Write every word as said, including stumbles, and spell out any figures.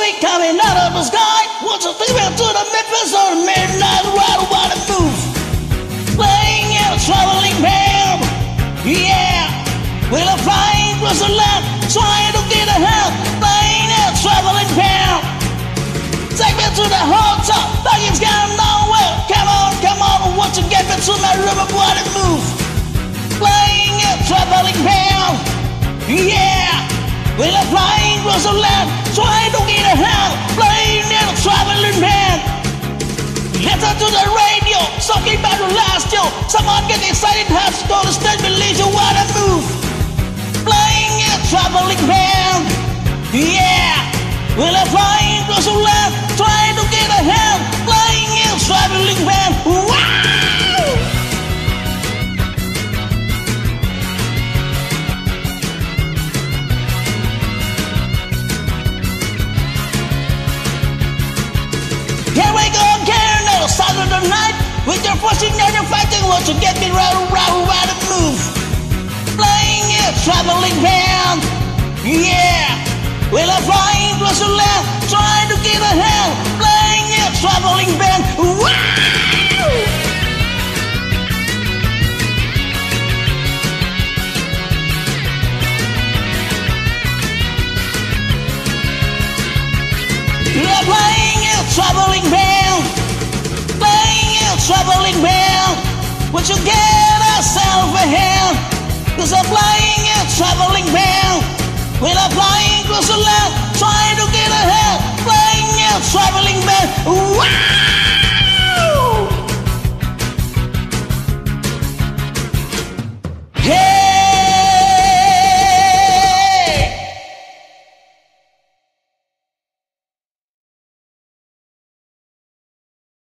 snake coming out of the sky. What's a female to the Memphis on the midnight ride while it moves? Playing in a traveling band, yeah. With a flying across the land, trying to get a hand. Playing in a traveling band. Take me to the hotel, like it's going nowhere. Come on, come on, won't you get me to my river while it moves? Playing in a traveling band, yeah. With a flying across the land, trying to get a hand. Playing in a traveling band. Listen to the radio, talking about the last year. Someone get excited, has to go to stage, believe you wanna move. Playing in a traveling band, yeah. With a flying across the land, trying to get a hand. Playing in a traveling band, wow! Here we go again, another Saturday night. With your pushing and your fighting, won't you get me round, round, round and move? Playing in a traveling band, yeah. With a flying across the land, trying to get a hand. Playing in a traveling band, wow! You're playing in a traveling band, playing in a traveling band. Would you get yourself a hand? Cause I'm playing in a traveling band. When I'm flying across the land, trying to get a hand. Playing in a traveling band, wow!